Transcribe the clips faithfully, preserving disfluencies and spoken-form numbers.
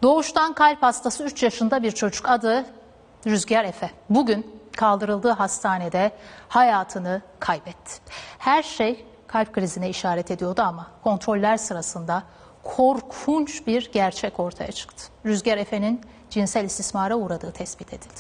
Doğuştan kalp hastası üç yaşında bir çocuk, adı Rüzgar Efe. Bugün kaldırıldığı hastanede hayatını kaybetti. Her şey kalp krizine işaret ediyordu ama kontroller sırasında korkunç bir gerçek ortaya çıktı. Rüzgar Efe'nin cinsel istismara uğradığı tespit edildi.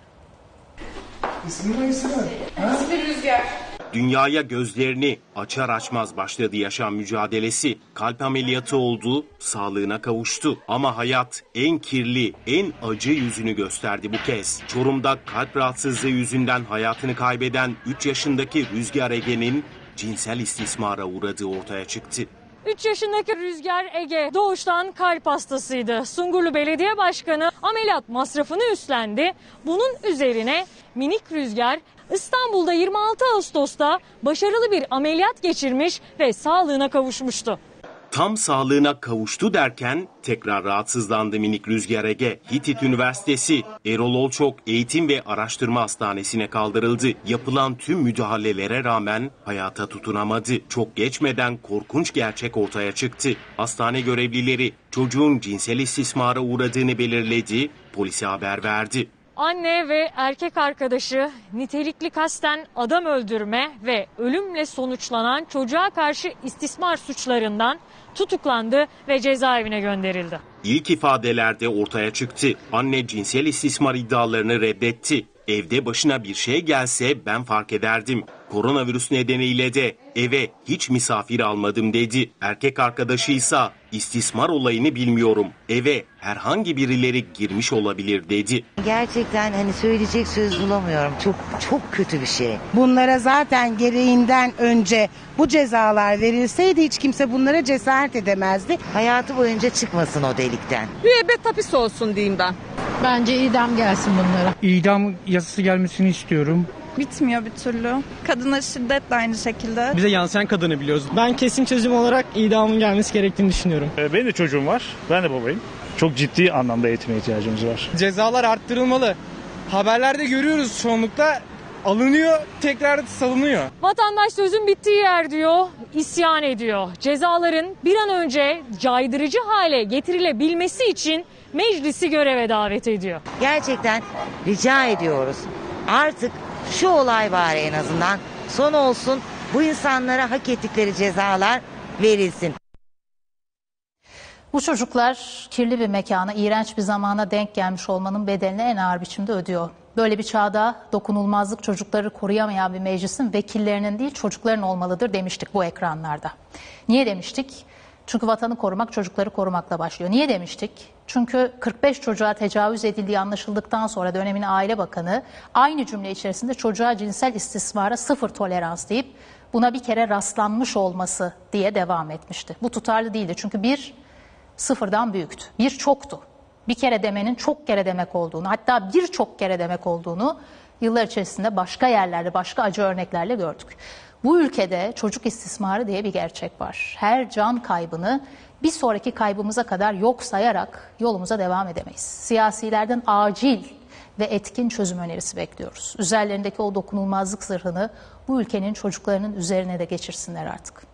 İsmi ne ismi? İsmi Rüzgar. Dünyaya gözlerini açar açmaz başladı yaşam mücadelesi. Kalp ameliyatı oldu, sağlığına kavuştu. Ama hayat en kirli, en acı yüzünü gösterdi bu kez. Çorum'da kalp rahatsızlığı yüzünden hayatını kaybeden üç yaşındaki Rüzgar Ege'nin cinsel istismara uğradığı ortaya çıktı. üç yaşındaki Rüzgar Ege doğuştan kalp hastasıydı. Sungurlu Belediye Başkanı ameliyat masrafını üstlendi. Bunun üzerine minik Rüzgar İstanbul'da yirmi altı Ağustos'ta başarılı bir ameliyat geçirmiş ve sağlığına kavuşmuştu. Tam sağlığına kavuştu derken tekrar rahatsızlandı minik Rüzgar Ege. Hitit Üniversitesi Erol Olçok Eğitim ve Araştırma Hastanesi'ne kaldırıldı. Yapılan tüm müdahalelere rağmen hayata tutunamadı. Çok geçmeden korkunç gerçek ortaya çıktı. Hastane görevlileri çocuğun cinsel istismara uğradığını belirledi, polise haber verdi. Anne ve erkek arkadaşı nitelikli kasten adam öldürme ve ölümle sonuçlanan çocuğa karşı istismar suçlarından tutuklandı ve cezaevine gönderildi. İlk ifadelerde ortaya çıktı. Anne cinsel istismar iddialarını reddetti. Evde başına bir şey gelse ben fark ederdim. Koronavirüs nedeniyle de eve hiç misafir almadım dedi. Erkek arkadaşıysa istismar olayını bilmiyorum. Eve herhangi birileri girmiş olabilir dedi. Gerçekten hani söyleyecek söz bulamıyorum. Çok çok kötü bir şey. Bunlara zaten gereğinden önce bu cezalar verilseydi hiç kimse bunlara cesaret edemezdi. Hayatı boyunca çıkmasın o delikten. Müebbet hapis olsun diyeyim ben. Bence idam gelsin bunlara. İdam yasası gelmesini istiyorum. Bitmiyor bir türlü. Kadına şiddet de aynı şekilde. Bize yansıyan kadını biliyoruz. Ben kesin çözüm olarak idamın gelmesi gerektiğini düşünüyorum. Ee, benim de çocuğum var. Ben de babayım. Çok ciddi anlamda eğitime ihtiyacımız var. Cezalar arttırılmalı. Haberlerde görüyoruz çoğunlukla alınıyor, tekrar salınıyor. Vatandaş sözün bittiği yer diyor, isyan ediyor. Cezaların bir an önce caydırıcı hale getirilebilmesi için meclisi göreve davet ediyor. Gerçekten rica ediyoruz. Artık şu olay bari en azından son olsun. Bu insanlara hak ettikleri cezalar verilsin. Bu çocuklar kirli bir mekana, iğrenç bir zamana denk gelmiş olmanın bedelini en ağır biçimde ödüyor. Böyle bir çağda dokunulmazlık çocukları koruyamayan bir meclisin vekillerinin değil çocukların olmalıdır demiştik bu ekranlarda. Niye demiştik? Çünkü vatanı korumak çocukları korumakla başlıyor. Niye demiştik? Çünkü kırk beş çocuğa tecavüz edildiği anlaşıldıktan sonra dönemin Aile Bakanı aynı cümle içerisinde çocuğa cinsel istismara sıfır tolerans deyip buna bir kere rastlanmış olması diye devam etmişti. Bu tutarlı değildi çünkü bir sıfırdan büyüktü. Bir çoktu. Bir kere demenin çok kere demek olduğunu, hatta birçok kere demek olduğunu yıllar içerisinde başka yerlerde, başka acı örneklerle gördük. Bu ülkede çocuk istismarı diye bir gerçek var. Her can kaybını bir sonraki kaybımıza kadar yok sayarak yolumuza devam edemeyiz. Siyasilerden acil ve etkin çözüm önerisi bekliyoruz. Üzerlerindeki o dokunulmazlık zırhını bu ülkenin çocuklarının üzerine de geçirsinler artık.